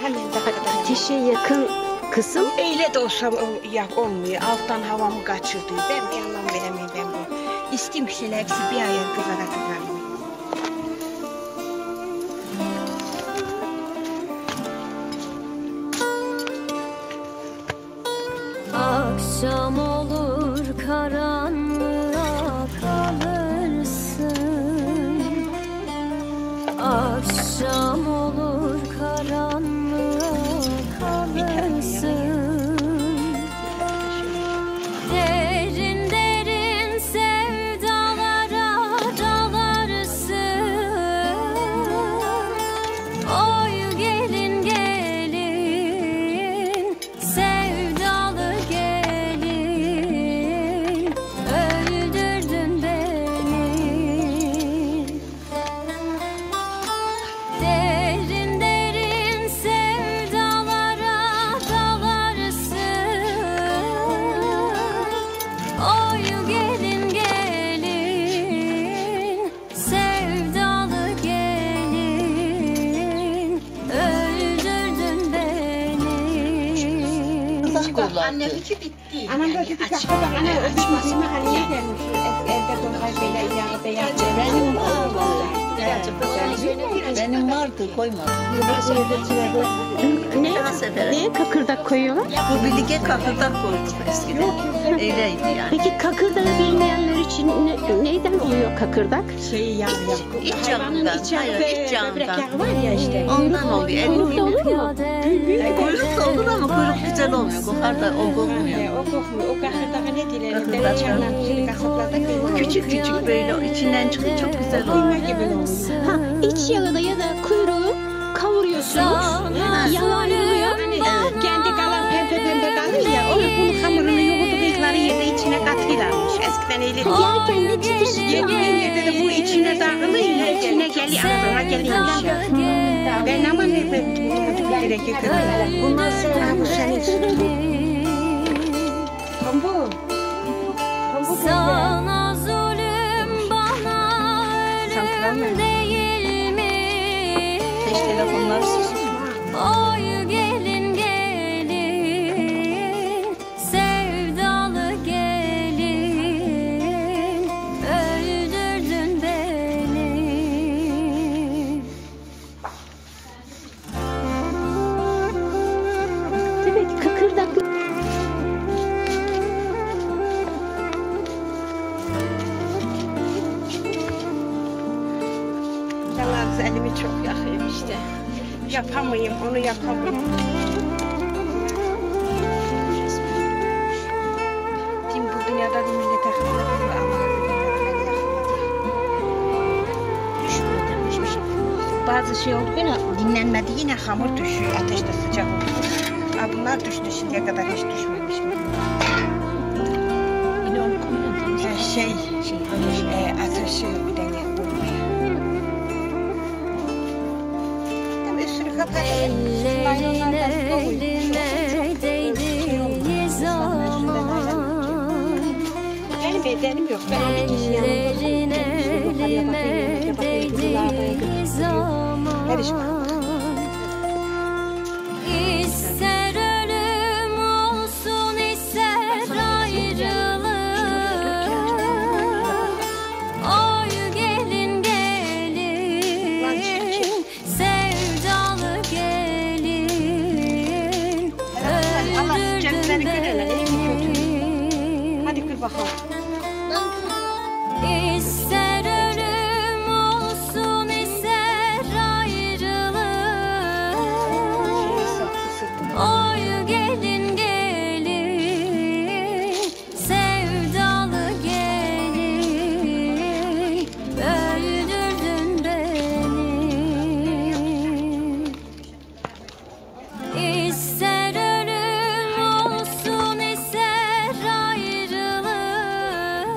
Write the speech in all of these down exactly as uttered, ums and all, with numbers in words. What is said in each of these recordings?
Hemen daha Ateşe yakın kısım. Öyle de olsam ya olmuyor. Alttan havamı kaçırdı. Ben bir anlam veremeyim ben bu. İsteyim kişiler hepsi bir ayar kızara kızarmıyor. Akşam olur karanlığa kalırsın. Akşam olur karanlığa kalırsın. Derin derin sevdalara dalarsın. Oy gelin gelin sevdalı gelin, öldürdün beni. Derin derin sevdalara dalarsın. Oy gelin gelin sevdalı gelin, öldürdün beni. Anneminki bitti. Anam da dedi ki hakikaten ana öpüşmesi mahalleye gelmiş. Evde dolay böyle yağı beyaz. Benim Benim vardı koymadım. Ne? Neye kakırdak koyuyorlar? Bu bilge kakırdak koyduk eskiden. Öyleydi yani. Peki kakırdağı bilmeyenler için ne, neyden oluyor kakırdak? Şeyi yağ yağ. İç yağından. Hayır, iç Böbrek yağından. yağı var ya işte. Ondan oluyor. Kuyrukta olur mu? E, kuyruk da olur ama kuyruk güzel olmuyor. Kokar da o kokmuyor. O kokmuyor. O kakırdağı ne dilerim? Ben Kakırdak. içeriden şimdi kasaplarda kıyma. Küçük küçük böyle içinden çıkıyor. Çok güzel Kıyma oluyor. gibi oluyor. Ha, iç yağı da ya da kuyruğu kavuruyorsunuz. Yağı ayrılıyor. Kendi kalan pembe pembe kalır ya. Onu bunu hamurunu yoğurdukları yerde içine katıyorlarmış. Eskiden öyle değil. Yerken de çıtır çıtır. Yediğin yerde de bu içine dağılıyor. içine geliyor. Ağzına geliyormuş ya. Ben ama ne ben bunu direkt yıkıyorum. Bu nasıl? Ha bu senin sütün. Pambu. Pambu Sana zulüm bana ölüm değil mi? Beş telefonlar susuz. Oy gelin gelin sevdalı gelin, öldürdün beni. Evet, kakırdak. Yalnız elimi çok yakıyor işte. Yapamayayım, onu yapamayayım. Şimdi bu dünyada bir millete hızlı bir Allah'a düşmüyor demiş bir şey. Bazı şey oldu yine dinlenmedi, yine hamur düşüyor, ateşte sıcak oldu. Aa, bunlar düştü, şimdiye kadar hiç düşmemiş mi? Yine onu koymadım. Şey, şey, şey e, ateşi bir tane vurmaya. Üstünü kapatalım. Ellerin eline değdiği zaman, Benim bedenim yok. Ben onun ikisi ellerin yanımda. elime değdiği zaman, ister ölüm olsun ister ayrılık. Oy gelin gelin sevdalı gelin, Allah cennetleri görene, iyi mi kötü? beni. Hadi kır bakalım. İster ölüm olsun ister ayrılık. Oy gelin gelin sevdalı gelin, öldürdün beni. İster ölüm olsun ister ayrılık.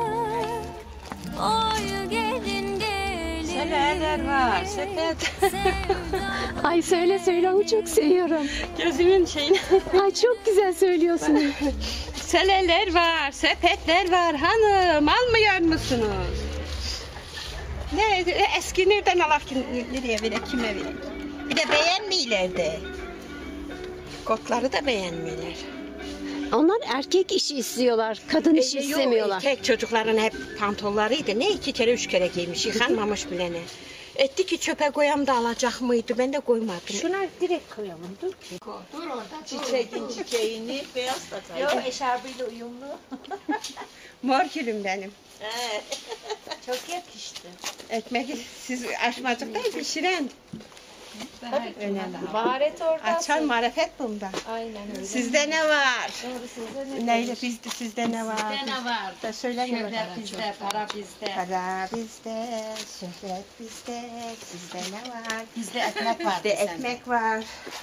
Oy gelin gelin Seneler var, sepet. Ay söyle söyle, onu çok seviyorum. Gözümün şeyini. Ay çok güzel söylüyorsunuz. Seleler var, sepetler var hanım. Almıyor musunuz? Ne, eski nereden alak ki nereye verek, kime verek? Bir de beğenmiyorlar de. Kotları da beğenmiyorlar. Onlar erkek işi istiyorlar. Kadın işi E, yok, istemiyorlar. Tek çocukların hep pantollarıydı. Ne iki kere üç kere giymiş. Yıkanmamış bile ne. Etti ki çöpe koyam da alacak mıydı? Ben de koymadım. Şuna direkt koyalım dur ki. Dur orada. Çiçeğin çiçeğini beyaz takar. Yok eşarbıyla uyumlu. Mor gülüm benim. He. Çok yakıştı. Ekmek siz açmacıkta pişiren. Önemli. Baharet orada. Açan marifet bunda. Aynen öyle. Sizde ne var? Doğru sizde ne? Neyle bizde sizde ne var? Bizde ne var? Da söyleme Şöhret bakalım. bizde, para bizde. Para bizde, şöhret bizde, sizde ne var? Bizde ekmek var. Bizde ekmek var.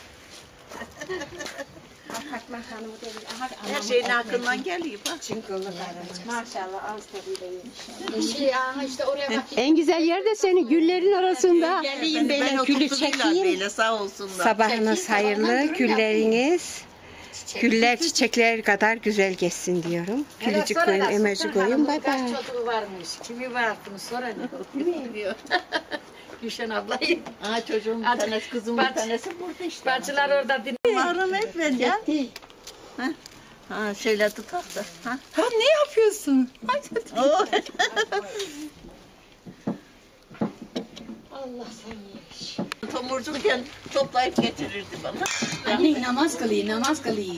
Apartman hanımı değil. Aha, Her şeyin aklından geliyor bak. Çıngılı karı. Maşallah ağız tadıyla yemiş. İşte ya işte oraya bak. En güzel yer de senin güllerin arasında. Geleyim Ben böyle gülü oturttular çekeyim. böyle sağ olsunlar. Sabahınız hayırlı, gülleriniz. Güller çiçekler kadar güzel geçsin diyorum. Gülücük koyun, emoji koyun. Bye Kaç bye. çocuğu varmış? Kimi var bunu sonra ne? Bilmiyor. Gülşen ablayı. Ha çocuğum bir Hadi. tanesi kızım bir Bak- tanesi burada işte. Bacılar orada din. Mahrum etme ya. Ha? Ha şöyle tutak da. Ha? Ha ne yapıyorsun? Oh. Allah sen yemiş. Tomurcukken toplayıp getirirdi bana. Anne namaz kılıyor, namaz kılıyor.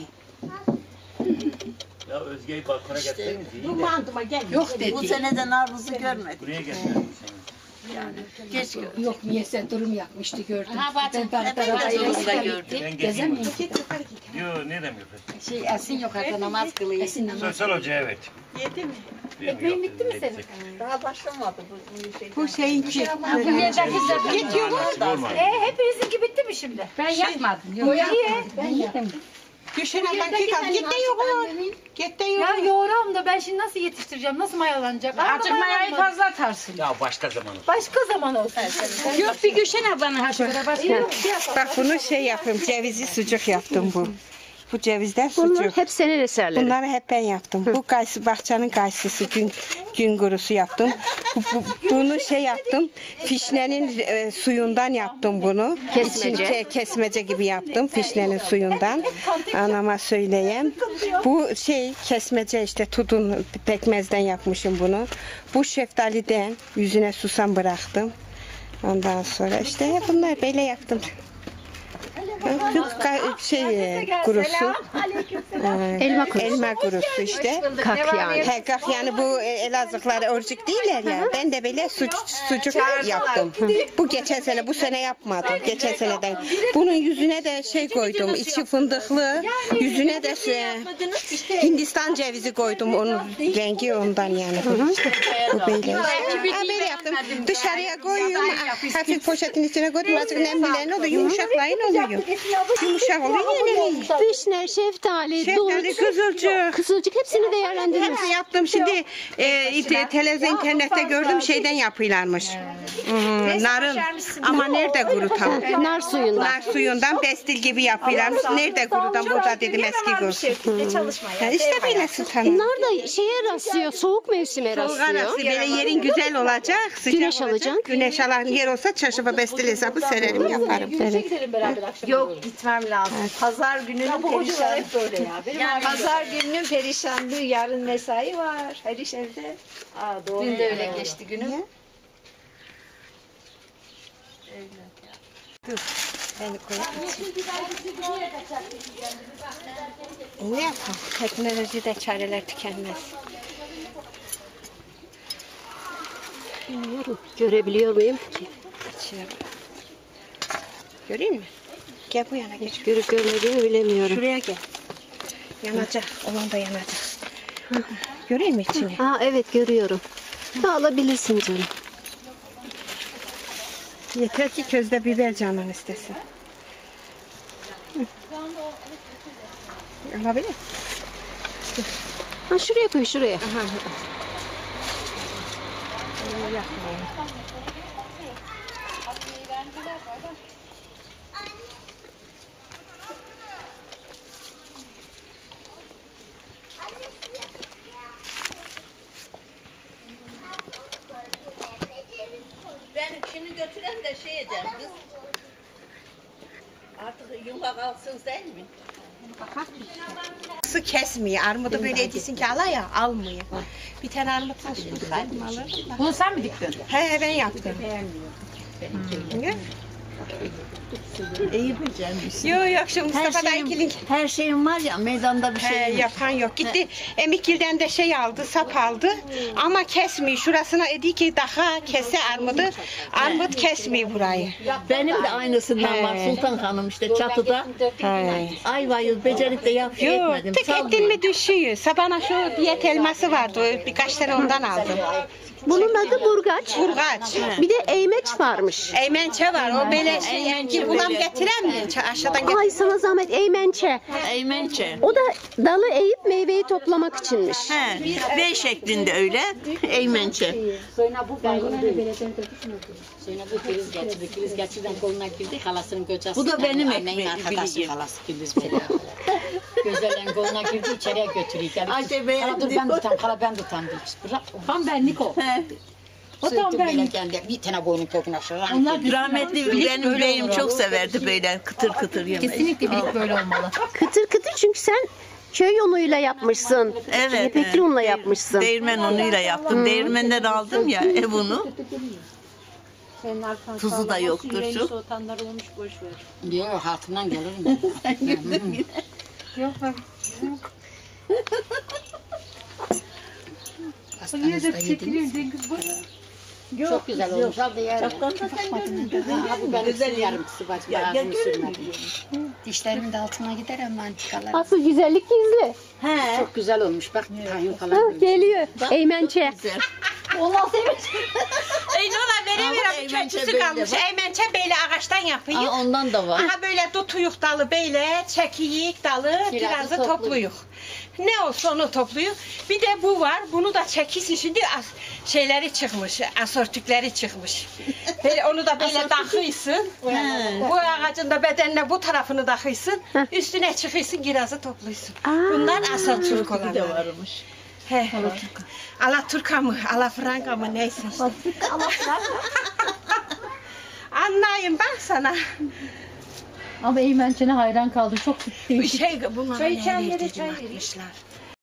Ya Özge'yi balkona getirseniz iyi de. Mandıma gel. Yok dedi. Bu seneden armuzu görmedik. Buraya getirelim Keşke. Yok niyeyse durum yapmıştı gördüm. Ha Ben de zorunda gördüm. Ben Gezemiyor. geçeyim. Yok nereden yapıyorsun? Şey Esin yukarıda namaz kılıyor. Esin namaz. Sosyal hoca evet. Yedi mi? Ekmeğin bitti mi senin? Daha başlamadı bu şey. Bu şeyinki. Bu yerden bizler Gidiyor mu? Olmadı. hepinizinki bitti mi şimdi? Ben yapmadım. Yok. Niye? Ben yaptım. Gülşen ablan kek al. Git de yoğur. Git de yoğur. Ya yoğuram da ben şimdi nasıl yetiştireceğim? Nasıl mayalanacak? Azıcık mayayı fazla atarsın. Ya başka zaman olsun. Başka zaman olsun. Yok bir Gülşen ablanın haşırı. Bak bunu şey yaptım. Cevizli sucuk yaptım bu. Bu cevizden Bunlar sucuk. hep senin eserlerin. Bunları hep ben yaptım. Bu kayısı bahçenin kayısısı gün gün kurusu yaptım. Bu, bu- bunu şey yaptım. Fişnenin e, suyundan yaptım bunu. Kesmece. İçin- ke- kesmece gibi yaptım fişnenin suyundan. Anama söyleyeyim. Bu şey kesmece işte tudun pekmezden yapmışım bunu. Bu şeftaliden yüzüne susam bıraktım. Ondan sonra işte bunlar böyle yaptım. Ka- şey kurusu. Ee, Elma kurusu. Elma kurusu işte. Kak yani. He, kak yani bu e, Elazığlılar orcuk değiller ya. Ben de böyle sucuk, sucuk yaptım. Bu geçen sene, bu sene yapmadım. Geçen seneden. Bunun yüzüne de şey koydum. İçi fındıklı. Yüzüne de e, Hindistan cevizi koydum. Onun rengi ondan yani. Bu böyle. Ha, böyle yaptım. Dışarıya koyuyorum. Hafif poşetin içine koydum. Azıcık nemlilerini oluyor. Yumuşaklayın oluyor. Yumuşak oluyor yine. Vişne, şeftali, Şeftali, dut, kızılcık. kızılcık hepsini değerlendiriyorsun. Hepsini yaptım. Şimdi e, te- televizyon internette gördüm şeyden yapıyorlarmış. Hmm, narın. Ama nerede kurutam? Nar suyundan. Nar suyundan pestil gibi yapıyorlarmış. Nerede kurutam? Burada dedim eski kurusu. Yani işte böyle sultanım. Nar da şeye rastlıyor, soğuk mevsime Soğuk arası rastlıyor. böyle yerin güzel olacak. Sıcak Güneş olacak. alacak. Güneş alan yer olsa çarşıfa pestil hesabı sererim yaparım. Yürüyüşe gidelim beraber akşam. Yok gitmem lazım. Pazar gününün Bu hocalar perişanlığı. hep böyle ya. Benim abim Pazar gününün perişanlığı. Yarın mesai var. Her iş evde. Aa, doğru. Dün de öyle geçti günüm. Beni koyar Ne yapalım? Teknolojide çareler tükenmez. Bilmiyorum, görebiliyor muyum? Açıyorum. Göreyim mi? Gel bu yana geç. Görüp görmediğimi bilemiyorum. Şuraya gel. Yanacak. Olan da yanacak. Göreyim mi içini? Aa evet görüyorum. Ha, alabilirsin canım. Yeter ki közde biber canın istesin. Hı. Alabilir. Ha, şuraya koy şuraya. Aha. Onu yakmayalım. Ben şimdi götüren de şey edeceğim kız. alsınız değil mi? Su kesmiyor. Armudu böyle edilsin ki ala ya almıyor. Bir tane armut alsaydım alır. Bunu sen mi diktin? He ben yaptım. Hı? İyi becermiş. Yok yok şu Her Mustafa şeyin, Daykil'in her şeyin var ya meydanda bir He, şey yok. yapan yok. Gitti Emikgil'den de şey aldı, sap aldı. Ama kesmiyor. Şurasına dedi ki daha kese armudu. Armut kesmiyor burayı. Benim de aynısından He. var Sultan Hanım işte çatıda. He. Ayvayı becerip de yapıyor Yok, etmedim. tek ettin mi düşüyor. Sabana şu diyet elması vardı. Birkaç tane ondan aldım. Bunun adı burgaç. Burgaç. Bir de eğmeç varmış. Eymençe var. O böyle şey, ki ulam getiren mi? Ç- Aşağıdan getir. Ay sana zahmet eğmençe. Eğmençe. O da dalı eğip meyveyi toplamak içinmiş. He, V şeklinde öyle. Eğmençe. Sonra bu bayıldı. Sonra bu kriz geçirdi. Kriz geçirden koluna girdi. Halasının kocası. Bu da benim Annenin ekmeğim, arkadaşı bileyim. halası Güliz böyle. Gözlerinin koluna girdi. İçeriye götürüyor. Gelip, Ayşe beğendi. Hala dur ben tutam. Hala ben tutam. Bırak. Tam benlik o. He. O tam benlik. Kendi bir tane boynun tokuna şıran. Onlar Rahmetli benim beyim çok severdi böyle kıtır kıtır yemeği. kesinlikle bilik böyle olmalı. Kıtır kıtır çünkü sen köy unuyla yapmışsın. Evet, Kepekli evet. unla yapmışsın. Değirmen unuyla yaptım. Değirmenden aldım ya ev unu. Tuzu da yoktur şu. Soğutanlar olmuş boş ver. Yok altından gelirim. Yok bak. Niye de çekiliyor Cengiz boş. Çok güzel olmuş. Al da yerim. Ha, bu benim güzel yarım kısı bacım. Ağzımı sürmedim. Dişlerimin de altına gider ama antikalar. Asıl güzellik gizli. He. Çok güzel olmuş. Bak tahin Ha, falan. geliyor. Eğmençe. Güzel. Ey Nola veremiyorum. Ama Eymençe Kötüsü böyle kalmış. bak. Eymençe böyle ağaçtan yapıyor. Aa, ondan da var. Aha böyle tutuyuk dalı böyle, çekiyik dalı, Kirazı kirazı topluyuk. Ne olsa onu topluyor. Bir de bu var. Bunu da çekilsin şimdi as şeyleri çıkmış, asortükleri çıkmış. Böyle onu da böyle takıyorsun. Bu ağacın da bedenine bu tarafını takıyorsun. Üstüne çıkıyorsun, kirazı topluyorsun. Bunlar asortük Bir de olanlar. varmış. He. Alaturka mı, alafranka mı neyse işte. Anlayın bak sana. Ama Eymençe'ne hayran kaldım. Çok Bir şey bunlara ne verdiğini atmışlar.